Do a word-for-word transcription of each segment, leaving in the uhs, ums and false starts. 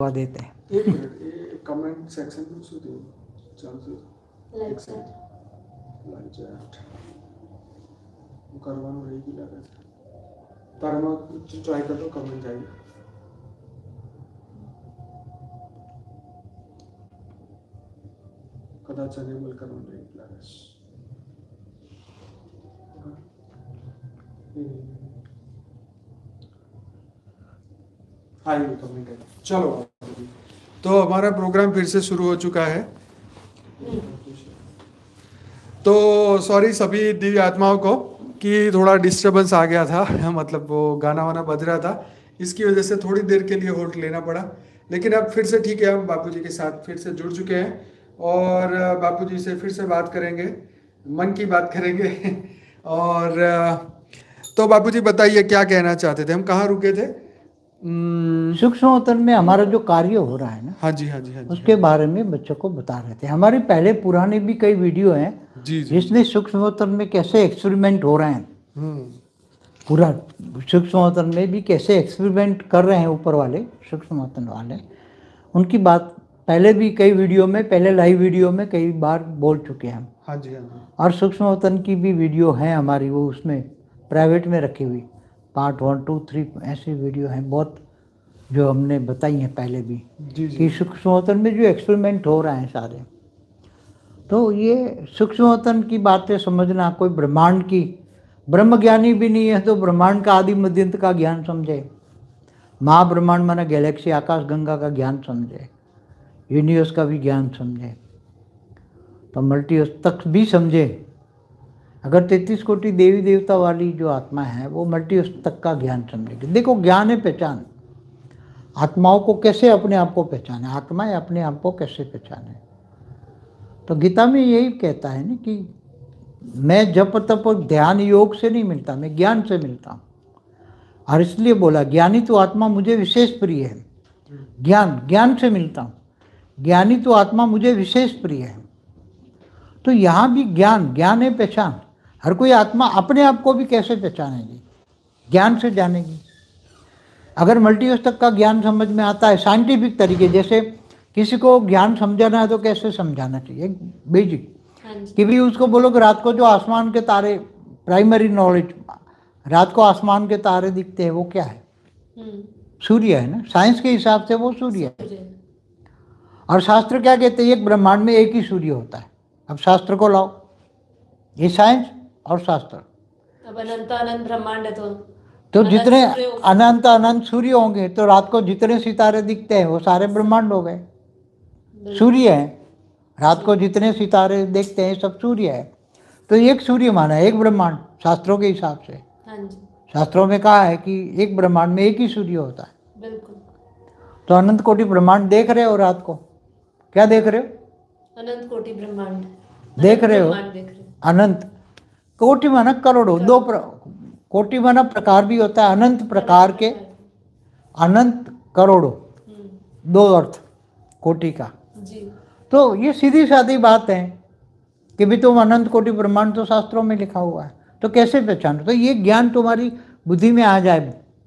देते हैं। એક મિનિટ એ કમેન્ટ સેક્શનમાં શું થયું ચાલશે લાઈક એક સેકન્ડ લાઈક ચેટ હું કરવાનું રહી ગયું લાગે છે તારામાં ટ્રાય કરતો કમેન્ટ આવી કદાચ અનેબલ કરવાનું રહી ગયું લાગે છે हाँ ये कमेंट है चलो तो हमारा प्रोग्राम फिर से शुरू हो चुका है तो सॉरी सभी दिव्य आत्माओं को कि थोड़ा डिस्टरबेंस आ गया था मतलब वो गाना वाना बज रहा था इसकी वजह से थोड़ी देर के लिए होल्ड लेना पड़ा लेकिन अब फिर से ठीक है हम बापूजी के साथ फिर से जुड़ चुके हैं और बापूजी से फिर से बात करेंगे मन की बात करेंगे और तो बापूजी बताइए क्या कहना चाहते थे हम कहाँ रुके थे सूक्ष्म अवतरण में हमारा जो कार्य हो रहा है ना हाँ जी हाँ जी हाँ जी उसके बारे में बच्चों को बता रहे थे। हमारे पहले पुराने भी कई वीडियो हैं जी जी जिसमें सूक्ष्म अवतरण में कैसे एक्सपेरिमेंट हो रहे हैं, पूरा सूक्ष्म अवतरण में भी कैसे एक्सपेरिमेंट कर रहे हैं ऊपर वाले सूक्ष्म अवतरण वाले, उनकी बात पहले भी कई वीडियो में पहले लाइव वीडियो में कई बार बोल चुके हैं हम। हाँ जी हाँ जी और सूक्ष्म अवतरण की भी वीडियो है हमारी, वो उसमें प्राइवेट में रखी हुई पार्ट वन टू थ्री ऐसी वीडियो हैं बहुत जो हमने बताई हैं पहले भी जी कि जी सूक्ष्म अवतरण में जो एक्सपेरिमेंट हो रहे हैं सारे, तो ये सूक्ष्म अवतरण की बातें समझना, कोई ब्रह्मांड की ब्रह्मज्ञानी भी नहीं है तो ब्रह्मांड का आदि मध्यंत का ज्ञान समझे, महाब्रह्मांड माना गैलेक्सी आकाश गंगा का ज्ञान समझे, यूनिवर्स का भी ज्ञान समझे, तो मल्टीवर्स तक भी समझे। अगर तैंतीस कोटि देवी देवता वाली जो आत्मा है वो मल्टीवर्स तक का ज्ञान समझेगी। देखो ज्ञान है पहचान, आत्माओं को कैसे अपने आप को पहचाने, आत्माएं अपने आप को कैसे पहचाने। तो गीता में यही कहता है ना कि मैं जप तप और ध्यान योग से नहीं मिलता, मैं ज्ञान से मिलता हूँ। और इसलिए बोला ज्ञानी तो आत्मा मुझे विशेष प्रिय है, ज्ञान ज्ञान से मिलता हूँ, ज्ञानी तो आत्मा मुझे विशेष प्रिय है। तो यहाँ भी ज्ञान ज्ञान है पहचान। हर कोई आत्मा अपने आप को भी कैसे पहचानेगी, ज्ञान से जानेगी। अगर मल्टीवर्स तक का ज्ञान समझ में आता है साइंटिफिक तरीके, जैसे किसी को ज्ञान समझाना है तो कैसे समझाना चाहिए, बेसिक कि भी उसको बोलो कि रात को जो आसमान के तारे, प्राइमरी नॉलेज, रात को आसमान के तारे दिखते हैं वो क्या है, सूर्य है ना, साइंस के हिसाब से वो सूर्य है। और शास्त्र क्या कहते हैं, एक ब्रह्मांड में एक ही सूर्य होता है। अब शास्त्र को लाओ, ये साइंस और शास्त्र। अब अनंत अनंत ब्रह्मांड है तो तो जितने अनंत अनंत सूर्य होंगे तो रात को जितने सितारे दिखते हैं वो सारे ब्रह्मांड हो गए, सूर्य है। रात को जितने सितारे देखते हैं सब सूर्य है। तो एक सूर्य माना है, एक ब्रह्मांड शास्त्रों के हिसाब से। शास्त्रों में कहा है कि एक ब्रह्मांड में एक ही सूर्य होता है। बिल्कुल। तो अनंत कोटि ब्रह्मांड देख रहे हो, रात को क्या देख रहे हो, अनंत कोटि ब्रह्मांड देख रहे हो। अनंत कोटि माना करोड़ों, दो प्र, कोटि माना प्रकार भी होता है, अनंत प्रकार के, अनंत करोड़ों, दो अर्थ कोटि का जी। तो ये सीधी सादी बात है कि भी तुम अनंत कोटि ब्रह्मांड तो शास्त्रों में लिखा हुआ है, तो कैसे पहचानो। तो ये ज्ञान तुम्हारी बुद्धि में आ जाए।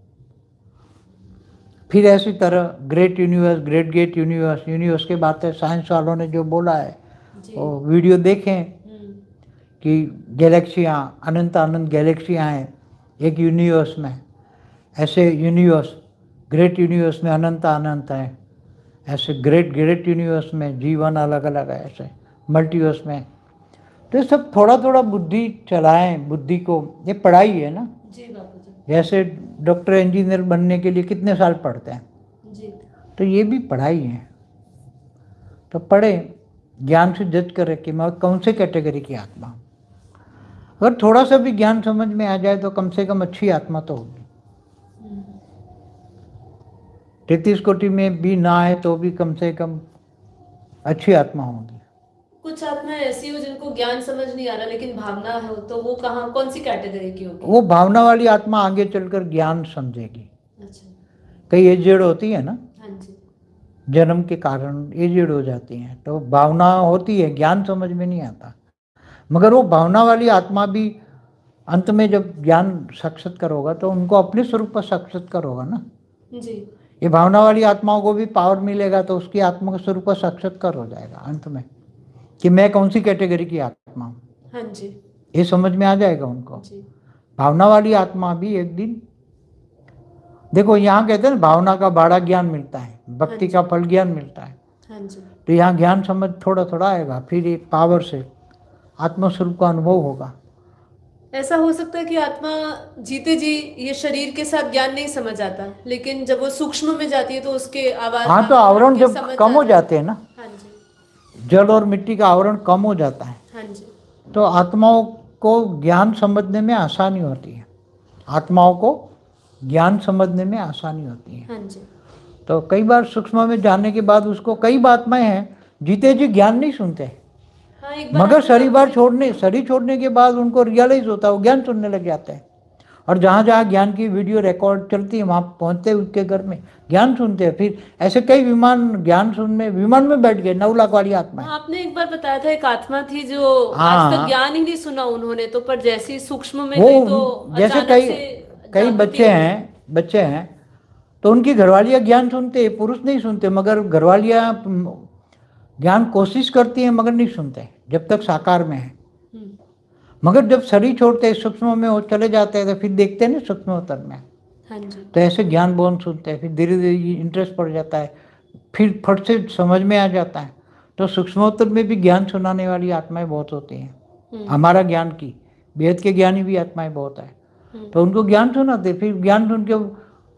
फिर ऐसी तरह great universe, great gate universe, universe की बातें साइंस वालों ने जो बोला है वो वीडियो देखें कि गैलेक्सियाँ, अनंत अनंत गैलेक्सियाँ हैं एक यूनिवर्स में। ऐसे यूनिवर्स, ग्रेट यूनिवर्स में अनंत अनंत है, ऐसे ग्रेट ग्रेट यूनिवर्स में जीवन अलग अलग है, ऐसे मल्टीवर्स में। तो सब थोड़ा थोड़ा बुद्धि चलाएं, बुद्धि को, ये पढ़ाई है ना जी बापू जी। जैसे डॉक्टर इंजीनियर बनने के लिए कितने साल पढ़ते हैं जी। तो ये भी पढ़ाई है। तो पढ़े, ज्ञान से जज करें कि मैं कौन से कैटेगरी की आत्मा हूँ। अगर थोड़ा सा भी ज्ञान समझ में आ जाए तो कम से कम अच्छी आत्मा तो होगी। तैतीस कोटि में भी ना आए तो भी कम से कम अच्छी आत्मा होगी। कुछ आत्माएं ऐसी हो जिनको ज्ञान समझ नहीं आ रहा लेकिन भावना हो, तो वो कहाँ, कौन सी कैटेगरी की होगी? वो भावना वाली आत्मा आगे चलकर ज्ञान समझेगी। अच्छा। कई एजेड होती है ना, हाँ जी। जन्म के कारण एजेड हो जाती हैं, तो भावना होती है, ज्ञान समझ में नहीं आता। मगर वो भावना वाली आत्मा भी अंत में जब ज्ञान साक्षात्कार होगा तो उनको अपने स्वरूप पर साक्षात्कार होगा ना जी। ये भावना वाली आत्माओं को भी पावर मिलेगा तो उसकी आत्मा का स्वरूप का साक्षात्कार हो जाएगा अंत में, कि मैं कौन सी कैटेगरी की आत्मा हूँ। हाँ जी ये समझ में आ जाएगा उनको। जी। भावना वाली आत्मा भी एक दिन, देखो यहाँ कहते हैं ना भावना का बाड़ा ज्ञान मिलता है, भक्ति का फल ज्ञान मिलता है। हाँ जी। तो यहाँ ज्ञान समझ थोड़ा थोड़ा आएगा, फिर ये पावर से आत्मस्वरूप का अनुभव होगा। ऐसा हो सकता है कि आत्मा जीते जी ये शरीर के साथ ज्ञान नहीं समझ आता, लेकिन जब वो सूक्ष्म में जाती है तो उसके आवाज हाँ, तो आवरण जब कम हो जाते हैं ना, हाँ जी, जल और मिट्टी का आवरण कम हो जाता है, हाँ जी, तो आत्माओं को ज्ञान समझने में आसानी होती है। आत्माओं को ज्ञान समझने में आसानी होती है। हाँ जी। तो कई बार सूक्ष्म में जाने के बाद उसको, कई आत्माएं हैं जीते जी ज्ञान नहीं सुनते, हाँ, एक बार मगर आपने शरीर बार बाबूजी- छोड़ने शरीर छोड़ने के बाद उनको रियलाइज होता है, वो ज्ञान सुनने लग जाते हैं। और जहाँ जहाँ ज्ञान की वीडियो रिकॉर्ड चलती है वहाँ पहुँचते हैं उनके घर में, ज्ञान सुनते हैं। फिर ऐसे कई विमान ज्ञान सुनने विमान में बैठ गए, नौ लाख वाली आत्मा है। हाँ, आपने एक बार बताया था एक आत्मा थी जो हाँ, आज तक हाँ। ज्ञान ही नहीं सुना उन्होंने, तो पर जैसे ही सूक्ष्म में वो गई तो जैसे अचानक कई से कई जागृति बच्चे हो गई। हैं बच्चे हैं तो उनकी घरवालियाँ ज्ञान सुनते हैं, पुरुष नहीं सुनते, मगर घरवालियाँ ज्ञान कोशिश करती हैं मगर नहीं सुनते जब तक साकार में है। हम्म, मगर जब शरीर छोड़ते हैं सूक्ष्म में वो चले जाते हैं तो फिर देखते हैं ना सूक्ष्मोत्तर में, हाँ जी, तो ऐसे ज्ञान बहुत सुनते हैं। फिर धीरे धीरे इंटरेस्ट पड़ जाता है, फिर फट से समझ में आ जाता है। तो सूक्ष्मोत्तर में भी ज्ञान सुनाने वाली आत्माएं बहुत होती हैं, हम्म, हमारा ज्ञान की, वेद के ज्ञानी भी आत्माएं बहुत है। हम्म। तो उनको ज्ञान सुनाते, फिर ज्ञान सुन के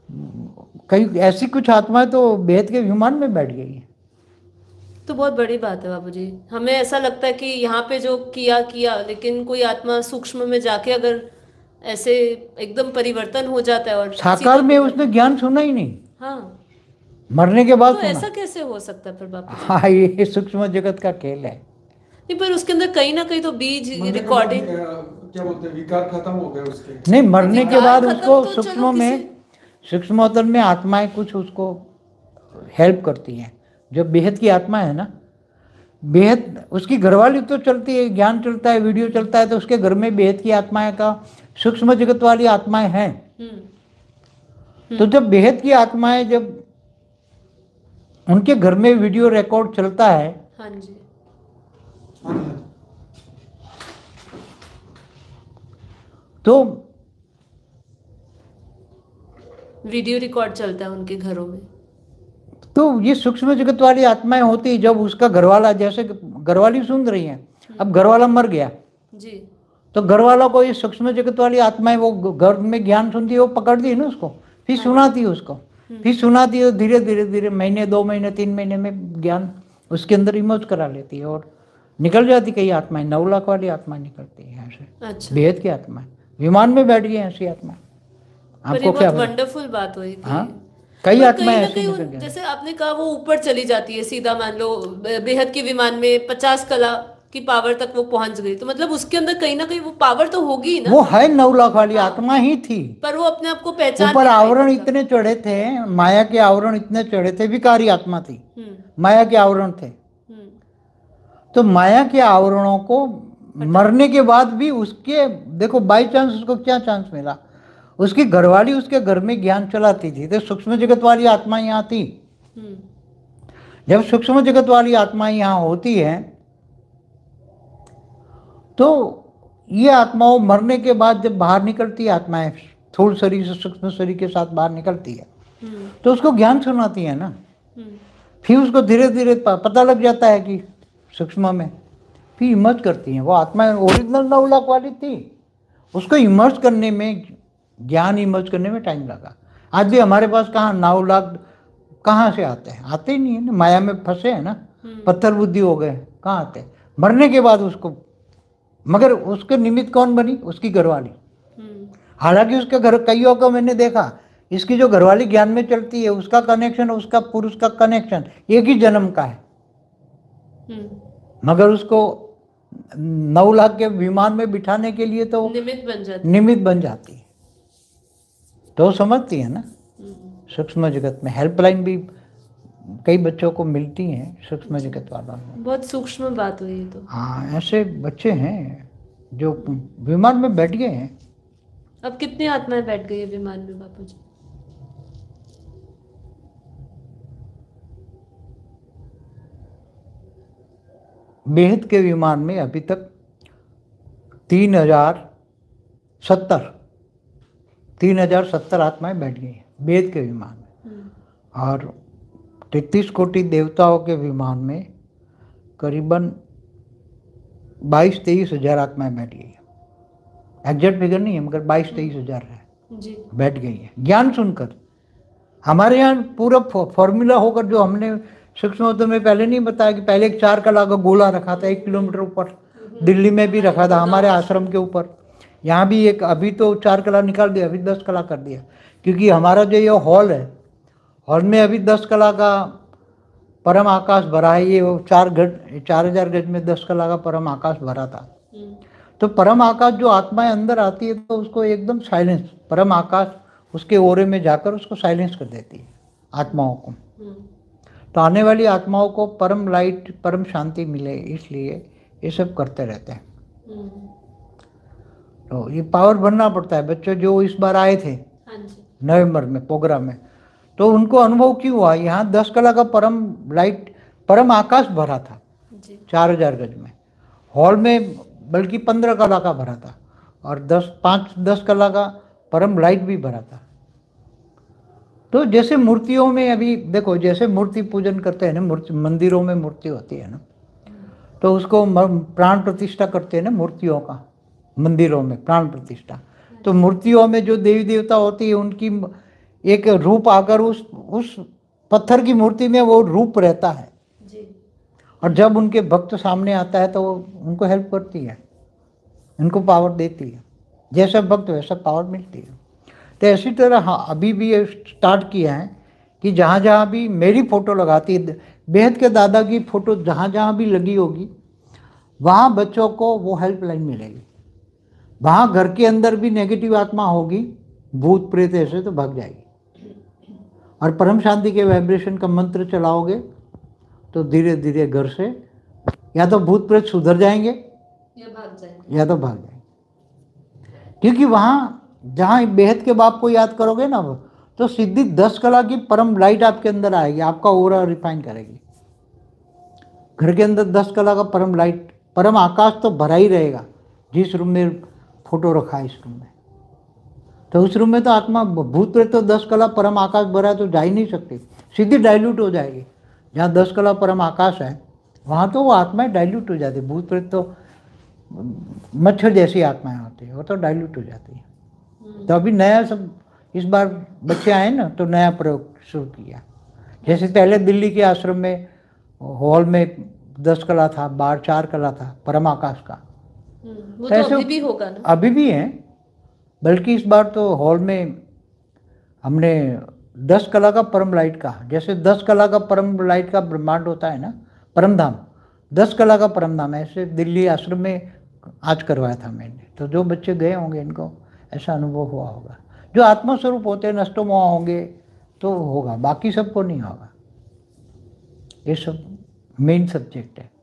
कई ऐसी कुछ आत्माएं तो वेद के विमान में बैठ गई हैं। तो बहुत बड़ी बात है बाबूजी। हमें ऐसा लगता है कि यहाँ पे जो किया किया, लेकिन कोई आत्मा सूक्ष्म में जाके अगर ऐसे एकदम परिवर्तन हो जाता है और साकार में उसने ज्ञान सुना ही नहीं, हाँ, मरने के बाद तो सुना। ऐसा कैसे हो सकता है फिर बाबूजी? हाँ, ये सूक्ष्म जगत का खेल है। नहीं, पर उसके अंदर कहीं ना कहीं तो बीज मरने के रिकॉर्डिंग बाद, अ, क्या बोलते हैं, विकार खत्म हो गए उसके। नहीं, मरने के विकार बाद खत्म उसको तो चलो सूक्ष्म में किसी- सूक्ष्मोत्तर में आत्माएं कुछ उसको हेल्प करती हैं। जो बेहद की आत्मा है ना, बेहद उसकी घरवाली तो चलती है, ज्ञान चलता है, वीडियो चलता है, तो उसके घर में बेहद की आत्माएं का सूक्ष्म जगत वाली आत्माएं हैं। हम्म, तो जब बेहद की आत्माएं, जब उनके घर में वीडियो रिकॉर्ड चलता है, हाँ जी, हाँ जी। तो वीडियो रिकॉर्ड चलता है उनके घरों में। तो ये सूक्ष्म जगत वाली आत्माएं होती है। जब उसका घरवाला, जैसे घरवाली सुन रही हैं, अब घरवाला मर गया जी, तो घरवाला को ये सूक्ष्म जगत वाली आत्माएं वो घर में ज्ञान सुनती है, वो पकड़ती है ना उसको, फिर सुनाती है उसको, फिर सुनाती है, धीरे धीरे धीरे महीने दो महीने तीन महीने में ज्ञान उसके अंदर इमर्ज करा लेती है और निकल जाती। कई आत्माएं, नौ लाख वाली आत्माएं निकलती है ऐसे, अच्छा। बेहद की आत्माएं विमान में बैठ गई ऐसी आत्मा। पर ये आपको क्या बहुत पता? वंडरफुल बात हुई कि हाँ, कई पर आत्माएं कहीं ना ऐसी कहीं निकल उन- गई। जैसे आपने कहा वो ऊपर चली जाती है सीधा, मान लो बे- बेहद के विमान में पचास कला की पावर तक वो पहुंच गई, तो मतलब उसके अंदर कहीं ना कहीं वो पावर तो होगी ही ना। वो है नौ लाख वाली आत्मा ही थी, पर वो अपने आप को पहचान ऊपर नहीं पाई आवरण मतलब। इतने चढ़े थे, माया के आवरण इतने चढ़े थे, विकारी आत्मा थी, हम्म, माया के आवरण थे। हम्म, तो माया के आवरणों को मरने के बाद भी उसके, देखो बाई चांस उसको क्या चांस मिला, उसकी घरवाली उसके घर में ज्ञान चलाती थी, तो सूक्ष्म जगत वाली आत्मा यहाँ थी। हम्म, जब सूक्ष्म जगत वाली आत्मा यहाँ होती है तो ये आत्माओं मरने के बाद जब बाहर निकलती है, आत्माएं स्थूल शरीर से सूक्ष्म शरीर के साथ बाहर निकलती है, हम्म, तो उसको ज्ञान सुनाती है ना। हम्म, फिर उसको धीरे धीरे पता लग जाता है कि सूक्ष्म में, फिर इमर्ज करती हैं वो आत्माएं। ओरिजिनल नौ लाख वाली थी, उसको इमर्ज करने में, ज्ञान इमर्ज करने में टाइम लगा। आज भी हमारे पास कहाँ नौ लाख कहाँ से आते हैं? आते ही नहीं है ना, माया में फंसे हैं ना, पत्थर बुद्धि हो गए, कहाँ आते हैं? मरने के बाद उसको, मगर उसके निमित्त कौन बनी? उसकी घरवाली। हम्म, हालांकि उसके घर कईयों को मैंने देखा, इसकी जो घरवाली ज्ञान में चलती है, उसका कनेक्शन, उसका पुरुष का कनेक्शन एक ही जन्म का है, हम्म, मगर उसको नौ लाख के विमान में बिठाने के लिए तो निमित्त बन जाती। निमित्त बन जाती है। तो समझती है ना, हम्म, सूक्ष्म जगत में हेल्पलाइन भी कई बच्चों को मिलती हैं सूक्ष्म जगत वालों में। बहुत सूक्ष्म बात हुई ये तो। हाँ, ऐसे बच्चे हैं जो विमान में बैठ गए हैं। अब कितनी आत्माएं बैठ गई है विमान में बापूजी? बेहद के विमान में अभी तक तीन हजार सत्तर तीन हजार सत्तर आत्माएं बैठ गई हैं बेहद के विमान में, और तैतीस कोटि देवताओं के विमान में करीबन बाईस तेईस हजार आत्माएं बैठ गई है। एग्जैक्ट फिगर नहीं है मगर बाईस तेईस हजार है जी बैठ गई है ज्ञान सुनकर। हमारे यहाँ पूरा फॉर्मूला होकर, जो हमने सूक्ष्म में पहले नहीं बताया कि पहले एक चार कला का गोला रखा था एक किलोमीटर ऊपर, दिल्ली में भी रखा था हमारे आश्रम के ऊपर, यहाँ भी एक, अभी तो चार कला निकाल दिया, अभी दस कला कर दिया, क्योंकि हमारा जो ये हॉल है, हॉल में अभी दस कला का परम आकाश भरा है। ये वो चार गज चार हजार गज में दस कला का परम आकाश भरा था। तो परम आकाश जो आत्माएं अंदर आती है तो उसको एकदम साइलेंस, परम आकाश उसके ओरे में जाकर उसको साइलेंस कर देती है आत्माओं को। तो आने वाली आत्माओं को परम लाइट, परम शांति मिले, इसलिए ये सब करते रहते हैं। तो ये पावर बनना पड़ता है। बच्चे जो इस बार आए थे नवंबर में प्रोग्राम में, तो उनको अनुभव क्यों हुआ, यहाँ दस कला का परम लाइट, परम आकाश भरा था चार हजार गज में, हॉल में बल्कि पंद्रह कला का भरा था, और दस पाँच दस कला का परम लाइट भी भरा था। तो जैसे मूर्तियों में अभी देखो, जैसे मूर्ति पूजन करते हैं ना, मूर्ति मंदिरों में मूर्ति होती है ना, तो उसको प्राण प्रतिष्ठा करते हैं ना मूर्तियों का, मंदिरों में प्राण प्रतिष्ठा। तो मूर्तियों में जो देवी देवता होती है उनकी एक रूप आकर उस उस पत्थर की मूर्ति में वो रूप रहता है जी। और जब उनके भक्त सामने आता है तो वो उनको हेल्प करती है, उनको पावर देती है, जैसा भक्त वैसा पावर मिलती है। तो ऐसी तरह हाँ अभी भी ये स्टार्ट किया है कि जहाँ जहाँ भी मेरी फ़ोटो लगाती है, बेहद के दादा की फ़ोटो जहाँ जहाँ भी लगी होगी वहाँ बच्चों को वो हेल्पलाइन मिलेगी। वहाँ घर के अंदर भी नेगेटिव आत्मा होगी, भूत प्रेत ऐसे, तो भाग जाएगी। और परम शांति के वाइब्रेशन का मंत्र चलाओगे तो धीरे धीरे घर से या तो भूत प्रेत सुधर जाएंगे या भाग जाएंगे, या तो भाग जाएंगे। क्योंकि वहाँ जहाँ बेहद के बाप को याद करोगे ना, वो तो सीधी दस कला की परम लाइट आपके अंदर आएगी, आपका ओरा रिफाइन करेगी। घर के अंदर दस कला का परम लाइट, परम आकाश तो भरा ही रहेगा। जिस रूम में फोटो रखा है इस रूम में, तो उस रूम में तो आत्मा भूत प्रेत तो दस कला परम आकाश भरा है तो जा ही नहीं सकती, सीधी डाइल्यूट हो जाएगी। जहाँ दस कला परम आकाश है वहाँ तो वो आत्माएं डाइल्यूट हो जाती है। भूत प्रेत तो मच्छर जैसी आत्माएं होती है, वो तो डाइल्यूट हो जाती है। तो अभी नया सब इस बार बच्चे आए ना, तो नया प्रयोग शुरू किया। जैसे पहले दिल्ली के आश्रम में हॉल में दस कला था, बाहर चार कला था परम आकाश का। वो तो अभी भी होगा ना? अभी भी है, बल्कि इस बार तो हॉल में हमने दस कला का परम लाइट का, जैसे दस कला का परम लाइट का ब्रह्मांड होता है ना, परम धाम, दस कला का परम धाम, ऐसे दिल्ली आश्रम में आज करवाया था मैंने। तो जो बच्चे गए होंगे इनको ऐसा अनुभव हुआ होगा। जो आत्मस्वरूप होते हैं नष्टोमोह होंगे तो होगा, बाकी सबको नहीं होगा। ये सब मेन सब्जेक्ट है।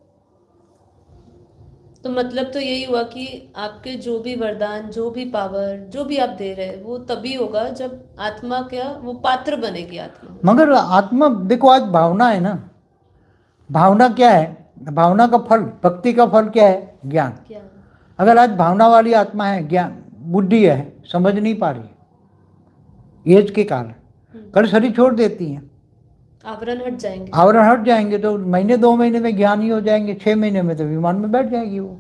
तो मतलब तो यही हुआ कि आपके जो भी वरदान, जो भी पावर, जो भी आप दे रहे हैं वो तभी होगा जब आत्मा क्या वो पात्र बनेगी आत्मा। मगर आत्मा देखो, आज भावना है ना, भावना क्या है, भावना का फल, भक्ति का फल क्या है, ज्ञान। अगर आज भावना वाली आत्मा है, ज्ञान बुद्धि है, समझ नहीं पा रही एज के कारण, कल शरीर छोड़ देती है, आवरण हट जाएंगे, आवरण हट जाएंगे तो महीने दो महीने में ज्ञानी हो जाएंगे, छह महीने में तो विमान में बैठ जाएगी। वो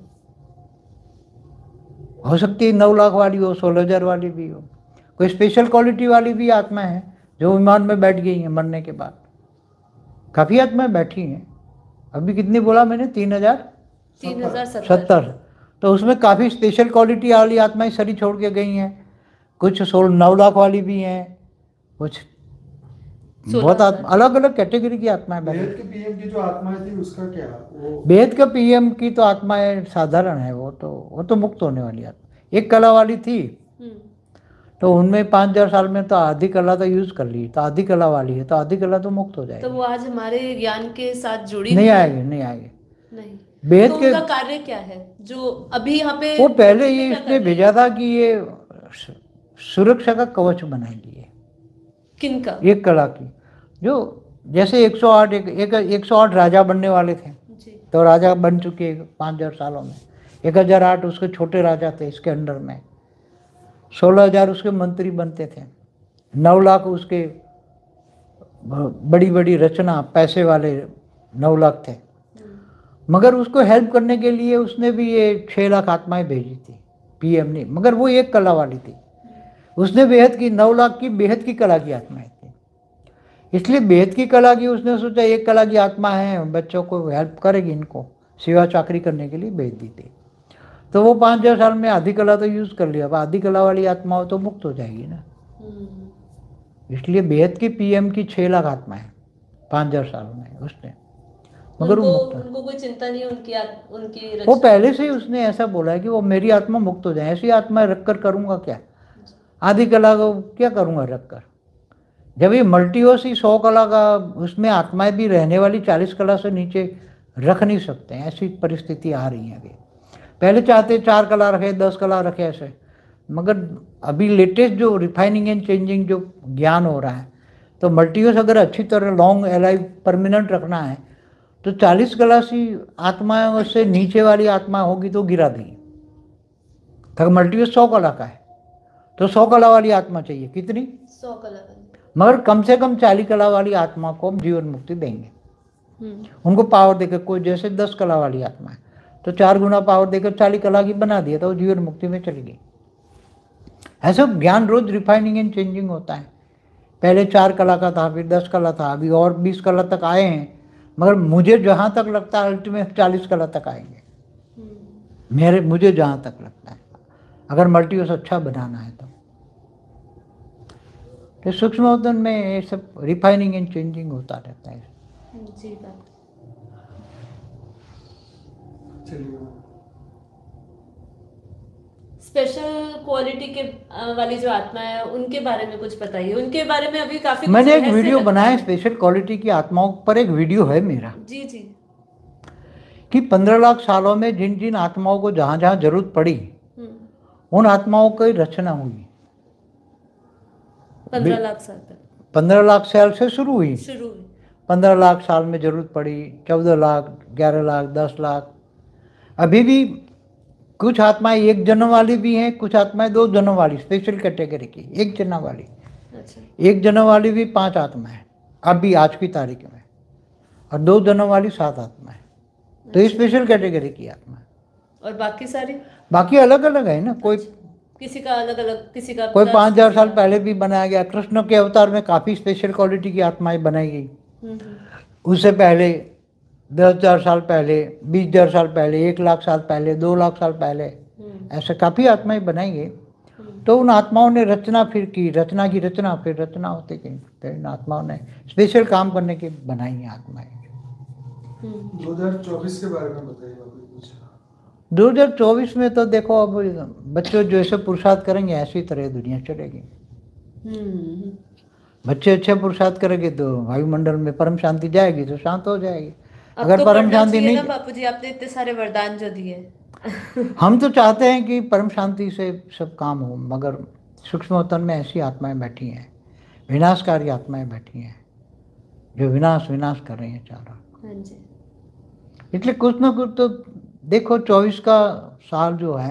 हो सकती है नौ लाख वाली हो, सोलह हजार वाली भी हो, कोई स्पेशल क्वालिटी वाली भी आत्मा है जो विमान में बैठ गई है मरने के बाद। काफ़ी आत्माएं बैठी हैं, अभी कितनी बोला मैंने, तीन हजार तीन हजार सत्तर। तो उसमें काफ़ी स्पेशल क्वालिटी वाली आत्माएं शरीर छोड़ के गई हैं, कुछ सोलह नौ लाख वाली भी हैं, कुछ बहुत अलग अलग कैटेगरी की आत्माएं बैठी। बेहद के पीएम की जो आत्माएं थी उसका क्या? वो बेहद का पीएम की तो आत्माएं साधारण है, वो तो वो तो मुक्त होने वाली आत्मा। एक कला वाली थी तो उनमें पाँच हजार साल में तो आधी कला तो यूज कर ली, तो आधी कला वाली है तो आधी कला तो मुक्त हो जाएगी। तो वो आज हमारे ज्ञान के साथ जुड़ी नहीं आएगी, नहीं आएगी नहीं। बेहद तो के उनका कार्य क्या है जो अभी यहाँ पे वो पहले ये इसने भेजा था कि ये सुरक्षा का कवच बनाएंगी। ये किनका? एक कला की, जो जैसे एक सौ आठ एक एक सौ आठ राजा बनने वाले थे तो राजा बन चुके हैं पाँच हजार सालों में। एक हजार आठ उसके छोटे राजा थे इसके अंडर में, सोलह हजार उसके मंत्री बनते थे, नौ लाख उसके बड़ी बड़ी रचना पैसे वाले नौ लाख थे। मगर उसको हेल्प करने के लिए उसने भी ये छः लाख आत्माएं भेजी थी, पीएम ने, मगर वो एक कला वाली थी। उसने बेहद की, नौ लाख की बेहद की कला की आत्माएं थी, इसलिए बेहद की कला की उसने सोचा एक कला की आत्मा है, बच्चों को हेल्प करेगी, इनको सेवा चाकरी करने के लिए भेज दी थी। तो वो पाँच हजार साल में आधी कला तो यूज़ कर लिया, अब आधी कला वाली आत्माओं तो मुक्त हो जाएगी ना। इसलिए बेहद की पीएम की छः लाख आत्मा है पाँच हजार साल में उसने, मगर उनको, वो मुक्त उनको कोई चिंता नहीं है उनकी आत, उनकी वो पहले से ही उसने ऐसा बोला है कि वो मेरी आत्मा मुक्त हो जाए, ऐसी आत्मा रख कर करूँगा क्या, आधी कला को क्या करूँगा रख कर। जब ये मल्टीवर्स ही सौ कला का, उसमें आत्माएं भी रहने वाली चालीस कला से नीचे रख नहीं सकते हैं, ऐसी परिस्थिति आ रही है अभी। पहले चाहते चार कला रखे, दस कला रखे ऐसे, मगर अभी लेटेस्ट जो रिफाइनिंग एंड चेंजिंग जो ज्ञान हो रहा है, तो मल्टीवर्स अगर अच्छी तरह लॉन्ग एलाइव परमानेंट रखना है तो चालीस कला सी आत्माओं से नीचे वाली आत्मा होगी तो गिरा दी। तो मल्टीवर्स सौ कला का है तो सौ कला वाली आत्मा चाहिए, कितनी? सौ कला का। मगर कम से कम चालीस कला वाली आत्मा को हम जीवन मुक्ति देंगे, उनको पावर देकर। कोई जैसे दस कला वाली आत्मा है तो चार गुना पावर देकर चालीस कला की बना दिया तो वो जीवन मुक्ति में चली गई। ऐसा ज्ञान रोज रिफाइनिंग एंड चेंजिंग होता है। पहले चार कला का था, फिर दस कला था, अभी और बीस कला तक आए हैं, मगर मुझे जहाँ तक लगता है अल्टीमेट चालीस कला तक आएंगे, मेरे मुझे जहाँ तक लगता है, अगर मल्टीवर्स अच्छा बनाना है तो। तो सूक्ष्म अवतरण में ये सब रिफाइनिंग एंड चेंजिंग होता रहता है। जी बात। स्पेशल क्वालिटी के अ, वाली जो आत्मा है उनके बारे में कुछ बताइए, उनके बारे में अभी काफी मैंने कुछ एक रहस्य वीडियो लगता बनाया है। स्पेशल क्वालिटी की आत्माओं पर, एक वीडियो है मेरा जी जी। कि पंद्रह लाख सालों में जिन जिन आत्माओं को जहाँ जहाँ जरूरत पड़ी हम्म। उन आत्माओं की रचना हुई। पंद्रह लाख साल तक पंद्रह लाख साल से शुरू हुई, शुरू हुई। पंद्रह लाख साल में जरूरत पड़ी, चौदह लाख, ग्यारह लाख, दस लाख। अभी भी कुछ आत्माएं एक जन्म वाली भी हैं, कुछ आत्माएं दो जन्म वाली, स्पेशल कैटेगरी की। एक जन्म वाली अच्छा। एक जन्म वाली भी पांच आत्माएं अभी आज की तारीख में, और दो जन्म वाली सात आत्माएं। तो ये स्पेशल कैटेगरी की आत्मा है। और बाकी सारी बाकी अलग अलग है ना, कोई किसी का अलग अलग, किसी का कोई दस, पाँच हजार किसी साल का- पहले भी बनाया गया। कृष्ण के अवतार में काफ़ी स्पेशल क्वालिटी की आत्माएं बनाई गई। हम्म, हम्म। उससे पहले दस हजार साल पहले, बीस हजार साल पहले, एक लाख साल पहले, दो लाख साल पहले, हम्म, ऐसे काफ़ी आत्माएं बनाई गई। हम्म। तो उन आत्माओं ने रचना फिर की, रचना की रचना, फिर रचना होती गई। तो इन आत्माओं ने स्पेशल काम करने की बनाई हैं आत्माएं। हम्म। दो हज़ार चौबीस के बारे में बताइए बाबू कुछ। दो हजार चौबीस में तो देखो, अब बच्चे जैसे पुरुषार्थ करेंगे ऐसी तरह दुनिया चलेगी। हम्म। बच्चे अच्छे पुरुषार्थ करेंगे तो वायुमंडल में परम शांति जाएगी, तो शांत हो जाएगी। अब अगर तो परम पढ़ना शांति चाहिए नहीं, ना बापू जी, आपने इतने सारे वरदान जो दिए। हम तो चाहते हैं कि परम शांति से सब काम हो, मगर सूक्ष्म अवतरण में ऐसी आत्माएं बैठी हैं, विनाशकारी आत्माएं बैठी हैं जो विनाश विनाश कर रही हैं चारों। हाँ जी। इसलिए कुछ ना कुछ तो देखो, चौबीस का साल जो है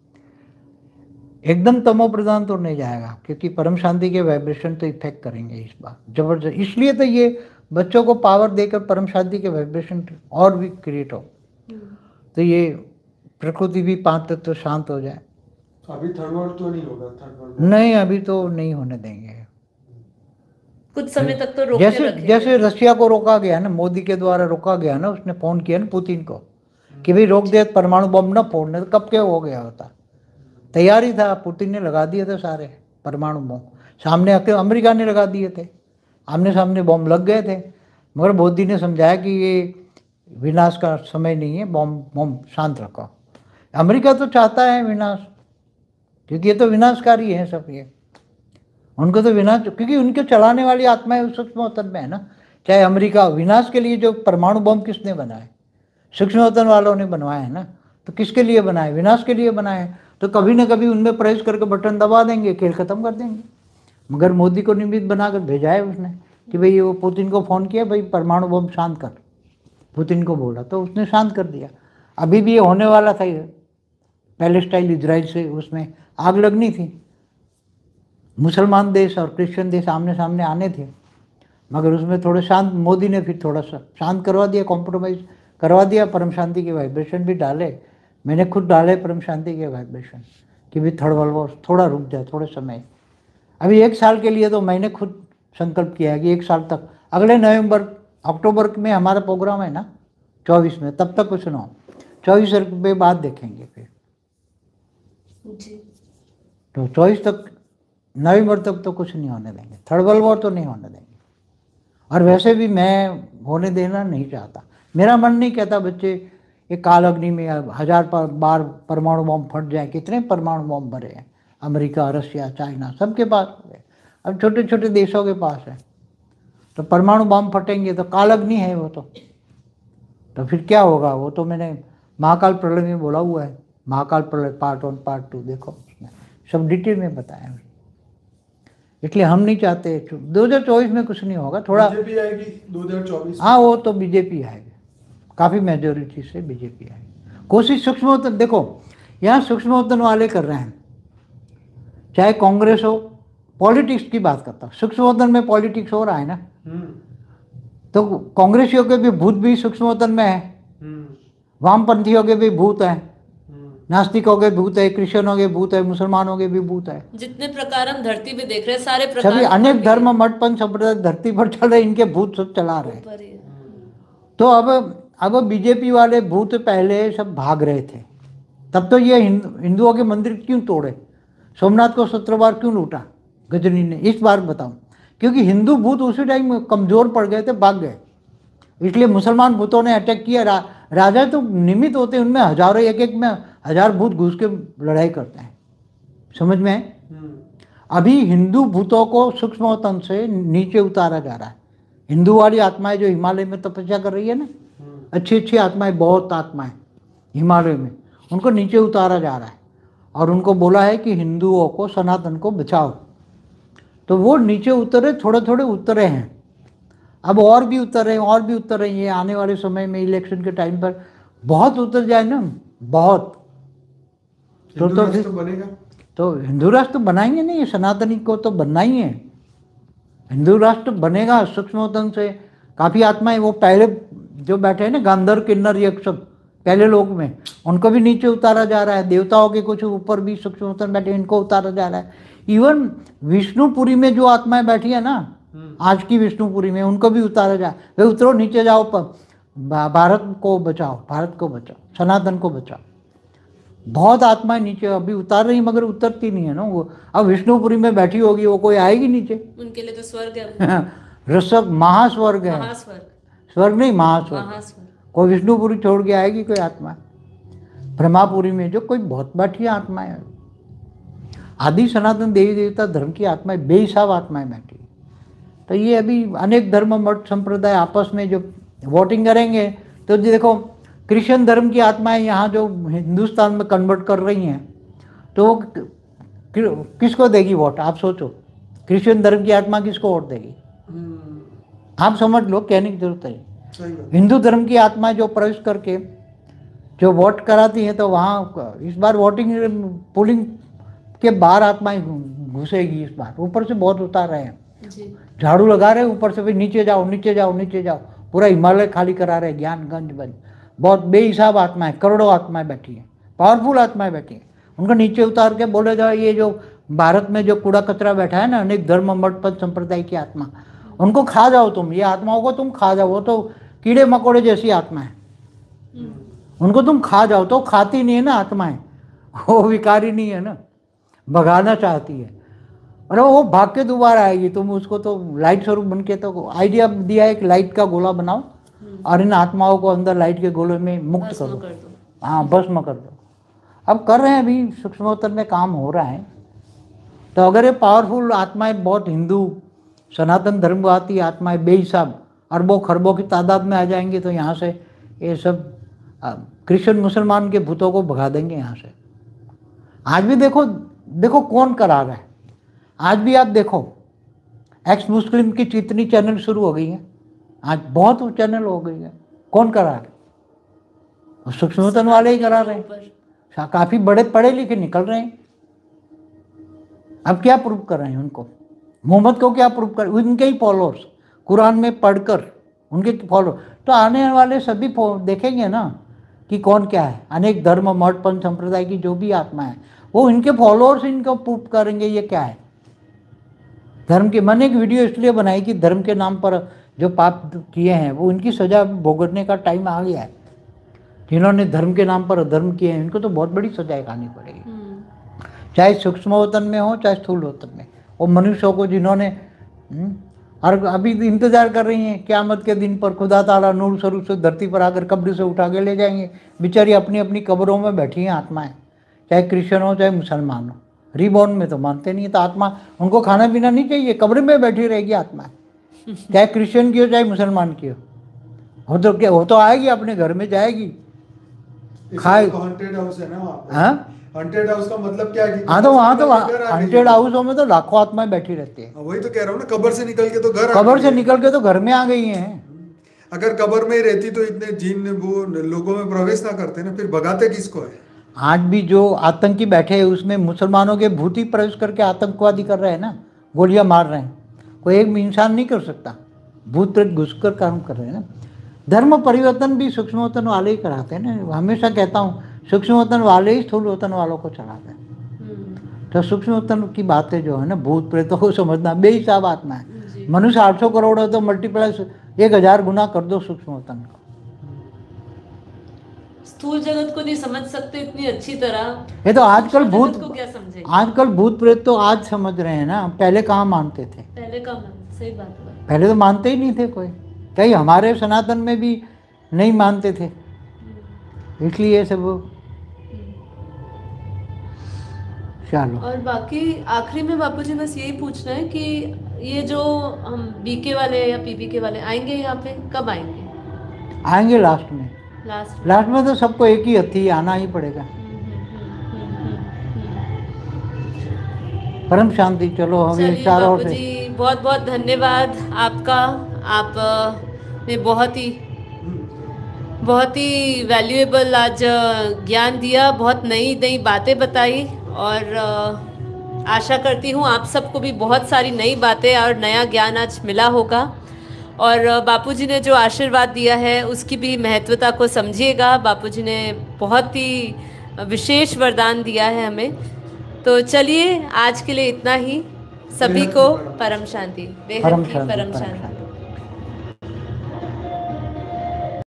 एकदम तमो प्रधान तो नहीं जाएगा, क्योंकि परम शांति के वाइब्रेशन तो इफेक्ट करेंगे इस बार जबरदस्त। इसलिए तो ये बच्चों को पावर देकर परम शांति के वाइब्रेशन और भी क्रिएट हो, तो ये प्रकृति भी पांच तत्व तो शांत हो जाए। अभी थर्ड वर्ल्ड तो नहीं होगा, थर्ड वर्ल्ड नहीं, अभी तो नहीं होने देंगे। कुछ समय तक तो रोक के जैसे रखेंगे। जैसे रशिया को रोका गया ना, मोदी के द्वारा रोका गया ना, उसने फोन किया ना पुतिन को कि भाई रोक दे, परमाणु बम ना फोड़ने, तो कब क्या हो गया होता। तैयारी था, पुतिन ने लगा दिए थे सारे परमाणु बम, सामने आके अमेरिका ने लगा दिए थे, आमने सामने बम लग गए थे। मगर मोदी ने समझाया कि ये विनाश का समय नहीं है, बम बम शांत रखो। अमेरिका तो चाहता है विनाश, क्योंकि ये तो विनाशकारी है सब, ये उनको तो विनाश, क्योंकि उनके चलाने वाली आत्माएं सूक्ष्म अवतरण में है ना। चाहे अमेरिका, विनाश के लिए जो परमाणु बम किसने बनाए, सूक्ष्म अवतरण वालों ने बनवाए है ना। तो किसके लिए बनाए, विनाश के लिए बनाए। तो कभी ना कभी उनमें प्रेस करके बटन दबा देंगे, खेल खत्म कर देंगे। मगर मोदी को निमित्त बनाकर भेजा है उसने कि भाई वो पुतिन को फ़ोन किया, भाई परमाणु बम शांत कर, पुतिन को बोला तो उसने शांत कर दिया। अभी भी ये होने वाला था, ये पैलेस्टाइन इजराइल से उसमें आग लगनी थी, मुसलमान देश और क्रिश्चियन देश आमने सामने आने थे, मगर उसमें थोड़े शांत, मोदी ने फिर थोड़ा सा शांत करवा दिया, कॉम्प्रोमाइज़ करवा दिया, परम शांति के वाइब्रेशन भी डाले, मैंने खुद डाले परम शांति के वाइब्रेशन कि भी थर्ड वर्ल्ड वॉर थोड़ा रुक जाए, थोड़े समय, अभी एक साल के लिए तो मैंने खुद संकल्प किया है कि एक साल तक, अगले नवंबर अक्टूबर में हमारा प्रोग्राम है ना चौबीस में, तब तक कुछ ना हो, चौबीस के बाद देखेंगे फिर जी। तो चौबीस तक, नवंबर तक तो कुछ नहीं होने देंगे, थर्ड वर्ल्ड वॉर तो नहीं होने देंगे। और वैसे भी मैं होने देना नहीं चाहता, मेरा मन नहीं कहता बच्चे एक काल अग्नि में हजार पर बार परमाणु बम फट जाए, कितने परमाणु बम भरे हैं अमेरिका, रशिया, चाइना, सबके पास है, अब छोटे छोटे देशों के पास है, तो परमाणु बम फटेंगे तो काल अग्नि है वो तो तो फिर क्या होगा, वो तो मैंने महाकाल प्रलय में बोला हुआ है, महाकाल प्रलय पार्ट वन पार्ट टू देखो, उसमें सब डिटेल में बताया है। इसलिए हम नहीं चाहते, दो हज़ार चौबीस में कुछ नहीं होगा, थोड़ा बीजेपी आएगी दो हज़ार चौबीस। हाँ वो तो बीजेपी आएगी, काफ़ी मेजोरिटी से बीजेपी आएगी। कोशिश सूक्ष्मोत्तन, देखो यहाँ सूक्ष्मोत्तन वाले कर रहे हैं, चाहे कांग्रेस हो, पॉलिटिक्स की बात करता हूँ, सूक्ष्मोत्तन में पॉलिटिक्स हो रहा है ना, तो कांग्रेसियों के भी भूत भी सूक्ष्मोत्तन में है, वामपंथियों के भी भूत है, नास्तिकों के भूत है, क्रिश्चियनों के भूत है, मुसलमानों के भी भूत है, जितने प्रकार हम धरती पे देख रहे हैं सारे प्रकार सभी अनेक धर्म मठ पंथ संप्रदाय धरती पर चल रहे, इनके भूत सब चला रहे ऊपर ही है। तो अब अब बीजेपी वाले भूत पहले सब भाग रहे थे, तब तो ये हिंदू हिंदुओं के मंदिर क्यों तोड़े, सोमनाथ को सत्रह बार क्यों लूटा गजनी ने, इस बार बताऊं, क्योंकि हिंदू भूत उसी टाइम कमजोर पड़ गए थे, भाग गए, इसलिए मुसलमान भूतों ने अटैक किया। रा, राजा तो निमित्त होते हैं, उनमें हजारों, एक एक में हजार भूत घुस के लड़ाई करते हैं, समझ में है? अभी हिंदू भूतों को सूक्ष्मतन से नीचे उतारा जा रहा है, हिंदू वाली आत्माएं जो हिमालय में तपस्या कर रही है ना, अच्छी अच्छी आत्माएं, बहुत आत्माएं हिमालय में, उनको नीचे उतारा जा रहा है और उनको बोला है कि हिंदुओं को, सनातन को बचाओ, तो वो नीचे उतरे, थोड़े थोड़े उतरे हैं, अब और भी उतर रहे हैं, और भी उतर रहे हैं, ये आने वाले समय में इलेक्शन के टाइम पर बहुत उतर जाए ना, बहुत, तो तो फिर बनेगा, तो हिंदू राष्ट्र बनाएंगे नहीं, सनातनी को तो बनना ही है, हिंदू राष्ट्र बनेगा सूक्ष्मतन से। काफ़ी आत्माएं वो पहले जो बैठे हैं ना, गांधर किन्नर यक्ष सब पहले लोग में, उनको भी नीचे उतारा जा रहा है, देवताओं के कुछ ऊपर भी सूक्ष्मतन बैठे, इनको उतारा जा रहा है। इवन विष्णुपुरी में जो आत्माएं बैठी है ना, आज की विष्णुपुरी में, उनको भी उतारा जा, वे उतरो नीचे जाओ, भारत को बचाओ, भारत को बचाओ, सनातन को बचाओ। बहुत आत्माएं नीचे अभी उतार रही, मगर उतरती नहीं है ना वो, अब विष्णुपुरी में बैठी होगी, वो कोई आएगी नीचे, उनके लिए तो स्वर्ग है, रसक महास्वर्ग है, महास्वर्ग, स्वर्ग नहीं महास्वर्ग, महास्वर्ग। कोई विष्णुपुरी छोड़ के आएगी कोई आत्मा, ब्रह्मापुरी में जो कोई बहुत बैठी आत्माएं, आदि सनातन देवी देवता धर्म की आत्माएं, बेहिसाब आत्माएं बैठी। तो ये अभी अनेक धर्म मठ संप्रदाय आपस में जो वोटिंग करेंगे, तो जी देखो क्रिश्चियन धर्म की आत्माएं यहाँ जो हिंदुस्तान में कन्वर्ट कर रही हैं, तो वो किसको देगी वोट, आप सोचो, क्रिश्चियन धर्म की आत्मा किसको वोट देगी, आप समझ लो, कहने की जरूरत है। हिंदू धर्म की आत्माएं जो प्रवेश करके जो वोट कराती हैं, तो वहाँ इस बार वोटिंग पोलिंग के बाहर आत्माएं घुसेगी, इस बार ऊपर से बहुत उतार रहे हैं, झाड़ू लगा रहे हैं ऊपर से, भी नीचे जाओ नीचे जाओ नीचे जाओ, पूरा हिमालय खाली करा रहे हैं, ज्ञानगंज बन, बहुत बेहिसाब आत्माएं, करोड़ों आत्माएं बैठी हैं, पावरफुल आत्माएं बैठी हैं, उनको नीचे उतार के बोले जाओ, ये जो भारत में जो कूड़ा कचरा बैठा है ना, अनेक धर्म मठ पंथ संप्रदाय की आत्मा, उनको खा जाओ तुम, ये आत्माओं को तुम खा जाओ, वो तो कीड़े मकोड़े जैसी आत्मा है, उनको तुम खा जाओ, तो खाती नहीं है ना आत्माएं, वो विकारी नहीं है ना, भगाना चाहती है, और वो भाग के दोबारा आएगी, तुम उसको तो लाइट स्वरूप बन के, तो आइडिया दिया है कि लाइट का गोला बनाओ और इन आत्माओं को अंदर लाइट के गोले में मुक्त करो, हाँ भस्म कर दो। अब कर रहे हैं, अभी सूक्ष्मोत्तर में काम हो रहा है। तो अगर ये पावरफुल आत्माएं, बहुत हिंदू सनातन धर्मवादी आत्माएं बेहिसाब अरबों खरबों की तादाद में आ जाएंगी, तो यहाँ से ये सब क्रिश्चियन मुसलमान के भूतों को भगा देंगे यहाँ से। आज भी देखो देखो कौन करा रहा है, आज भी आप देखो एक्स मुस्लिम की कितनी चैनल शुरू हो गई है, आज बहुत चैनल हो गई है, कौन करा रहे? सूक्ष्मतन वाले ही करा रहे हैं। काफी बड़े पढ़े लिखे निकल रहे हैं। अब क्या प्रूव कर रहे हैं उनको? मोहम्मद को क्या प्रूव कर? उनके ही फॉलोअर्स कुरान में पढ़कर उनके फॉलो, तो आने वाले सभी देखेंगे ना कि कौन क्या है। अनेक धर्म मठ पंथ संप्रदाय की जो भी आत्मा है वो इनके फॉलोअर्स इनको प्रूव करेंगे ये क्या है धर्म के। मैंने एक वीडियो इसलिए बनाई कि धर्म के नाम पर जो पाप किए हैं वो इनकी सजा भुगतने का टाइम आ गया है। जिन्होंने धर्म के नाम पर अधर्म किए हैं इनको तो बहुत बड़ी सजाएं खानी पड़ेगी, चाहे सूक्ष्म वतन में हो चाहे स्थूल वतन में। वो मनुष्यों को जिन्होंने हुँ? और अभी इंतजार कर रही हैं क़यामत के दिन पर खुदा ताला नूर स्वरूप से धरती पर आकर कब्र से उठा के ले जाएंगे। बेचारी अपनी अपनी कब्रों में बैठी हैं आत्माएं, चाहे क्रिश्चियन हो चाहे मुसलमान हो। रिबॉर्न में तो मानते नहीं, तो आत्मा उनको खाना पीना नहीं चाहिए, कब्र में बैठी रहेगी आत्मा, चाहे क्रिश्चियन की हो चाहे मुसलमान की हो। वो तो क्या, वो तो आएगी अपने घर में जाएगी खाए। हॉन्टेड हाउस है ना वहाँ पे। हाँ हॉन्टेड हाउस का मतलब क्या है? हाँ तो वहाँ तो हॉन्टेड हाउसों में तो लाखों आत्माएं बैठी रहती है। वही तो कह रहा हूँ ना, कब्र से निकल के तो घर, कब्र से निकल के तो घर में आ गई हैं। अगर कब्र में ही रहती तो इतने जिन वो लोगों में प्रवेश ना करते ना, फिर भगाते किसको है? आज भी जो आतंकी बैठे हैं उसमें मुसलमानों के भूत ही प्रवेश करके आतंकवादी कर रहे हैं ना, गोलियां मार रहे हैं। कोई एक भी इंसान नहीं कर सकता, भूत प्रेत घुसकर काम कर रहे हैं ना। धर्म परिवर्तन भी सूक्ष्मवतन वाले ही कराते हैं ना। हमेशा कहता हूँ सूक्ष्मवतन वाले ही स्थूल वतन वालों को चलाते हैं। तो सूक्ष्मवतन की बातें जो है ना, भूत प्रेतों को समझना बेहिसाब आत्मा है। मनुष्य आठ सौ करोड़ है तो मल्टीप्लाई एक हजार गुना कर दो सूक्ष्मवतन को। स्थूल जगत को नहीं समझ सकते इतनी अच्छी तरह, ये तो आजकल भूत को क्या समझेंगे? आजकल भूत प्रेत तो आज समझ रहे हैं ना, पहले कहाँ मानते थे? पहले का मान, सही बात है। पहले तो मानते ही नहीं थे कोई, कई हमारे सनातन में भी नहीं मानते थे, इसलिए सब। चलो, और बाकी आखिरी में बापूजी बस यही पूछना है कि ये जो हम बीके वाले या पीबीके वाले आएंगे यहाँ पे कब आएंगे? आएंगे लास्ट में। लास्ट लास्ट में तो सबको एक ही हथी आना ही पड़ेगा। परम शांति। चलो हम ये चारों से बहुत बहुत धन्यवाद आपका। आप ने बहुत ही बहुत ही वैल्यूएबल आज ज्ञान दिया, बहुत नई नई बातें बताई, और आशा करती हूँ आप सबको भी बहुत सारी नई बातें और नया ज्ञान आज मिला होगा। और बापूजी ने जो आशीर्वाद दिया है उसकी भी महत्वता को समझिएगा। बापूजी ने बहुत ही विशेष वरदान दिया है हमें। तो चलिए आज के लिए इतना ही। सभी को परम शांति, बेहद की परम शांति।